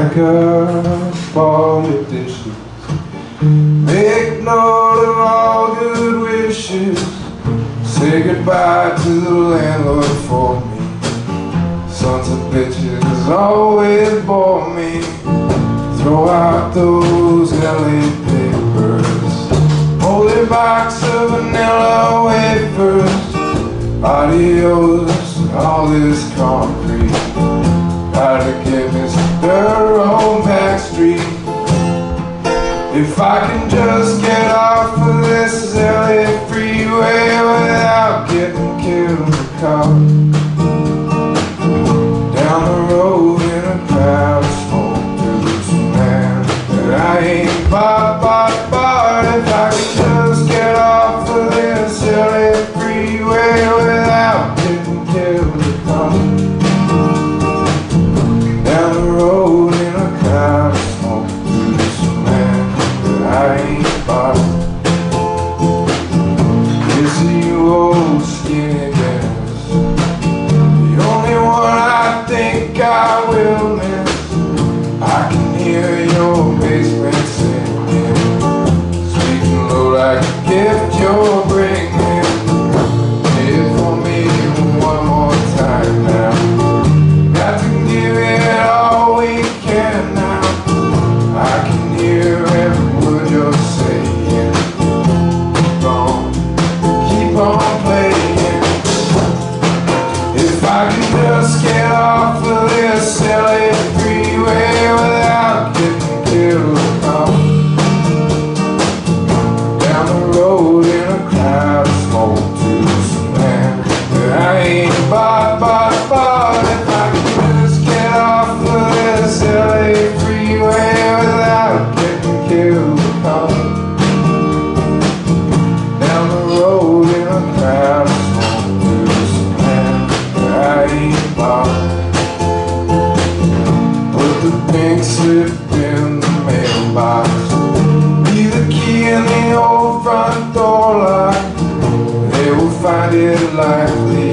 Pack up all your dishes, make note of all good wishes, say goodbye to the landlord for me. Sons of bitches always bore me. Throw out those LA papers, moldy box of vanilla wafers. Adios, all this concrete. Gotta get Mr. Old Back Street. If I can just get off of this LA freeway without getting killed in the car. Down the road in a crowd of smoke, there's a man that I ain't bought. If I can just get off of this LA freeway without getting killed in the car. Down the road in a cloud of smoke, there's a man that I ain't bought. It's you old skinny dance, the only one I think I will miss. I can hear your basement singing, sweet and low like a gift you're bringing. Play it for me one more time now. Got to give it all we can now. I can hear every word you're saying. Keep on playing. If I can just get off of this LA freeway without getting killed. Down the road in a cloud of smoke to some man that I ain't bought. If I can just get off of this LA freeway without getting killed. Down the road in a cloud of smoke to some man that I ain't bought. Put the pink slip in the mailbox, leave the key in the old front door lock. They will find it likely